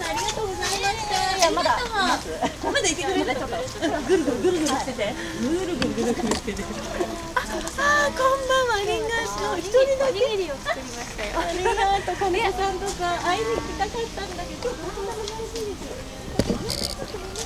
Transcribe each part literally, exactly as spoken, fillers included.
ありがとうございました。いやまだまだいてくれる。ちょっとぐるぐるぐるぐるしてて、ぐるぐるぐるぐるしてて。ああこんばんは。リンガーの一人だけおにぎりを作りましたよ。ありがとう。金子さんとか会いに来たかったんだけど、とんでもないしいです。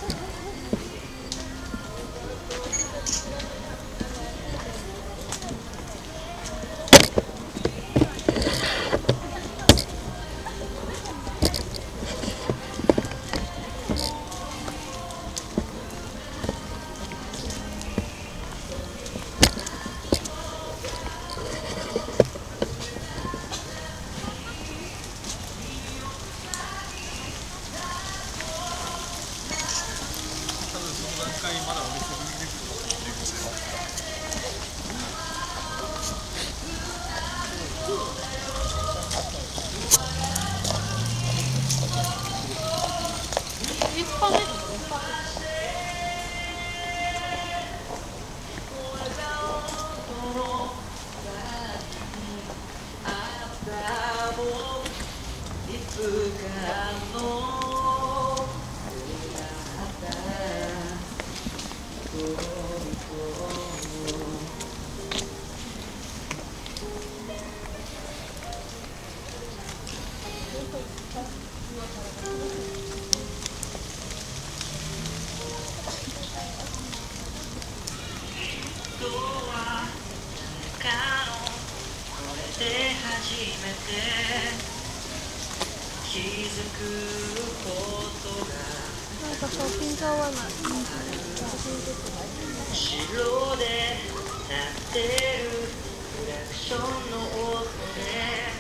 後ろで鳴ってるクラクションの音で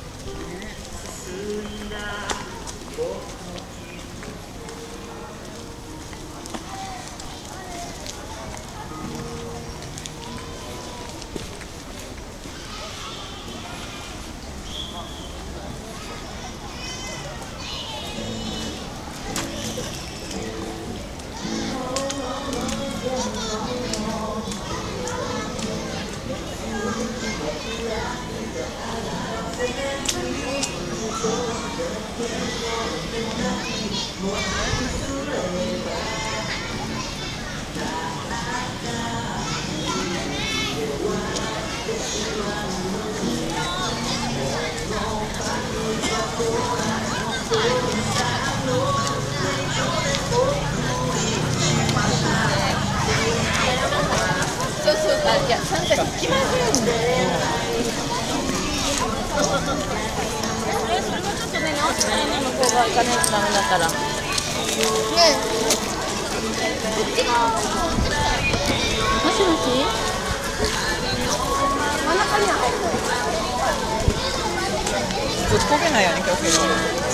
進んだ僕の気分そうそう、あ、いや、参加できませんね。え、それはちょっとね、直したらね、向こう側行かないとダメだから。ねえ。もしもし。真ん中には入る。 ぶっこけないように気をつけて。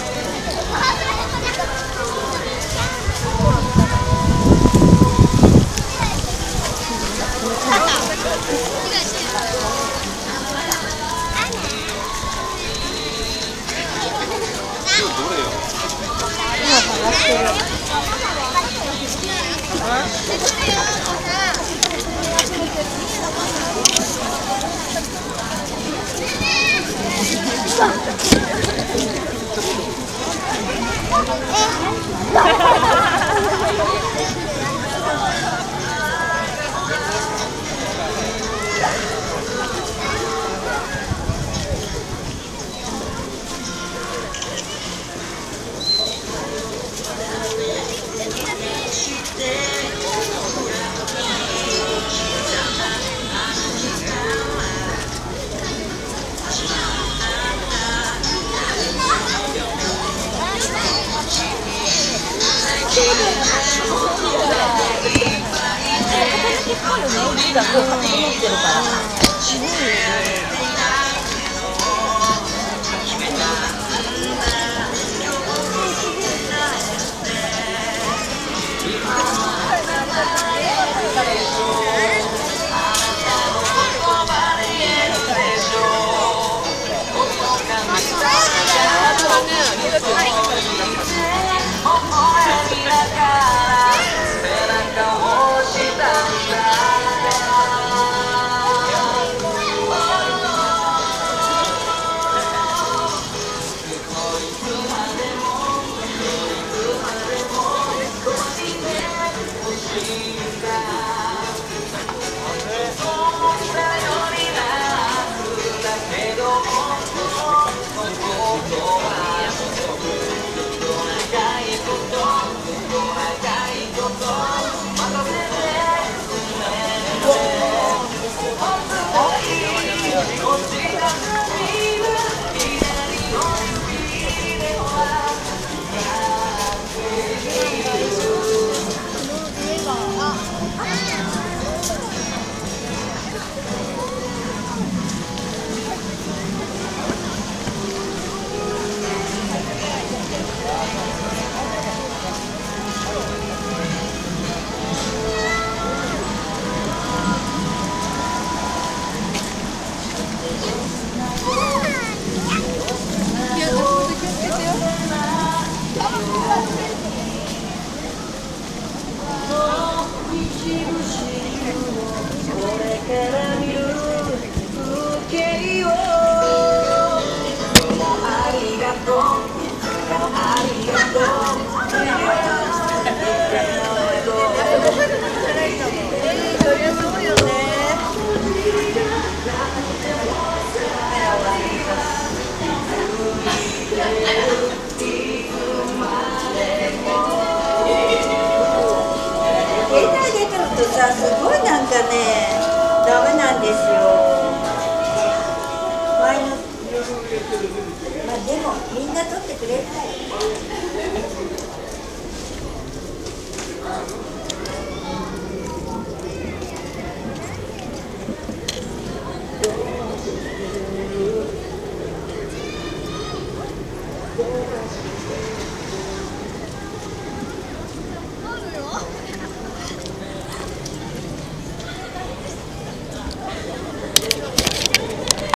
がこう整ってるから。 とさ、すごいなんかね、ダメなんですよ。前の、まあでもみんな撮ってくれるから。